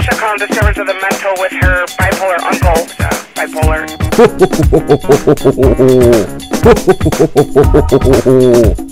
special call disturbance of the mental with her bipolar uncle. Bipolar.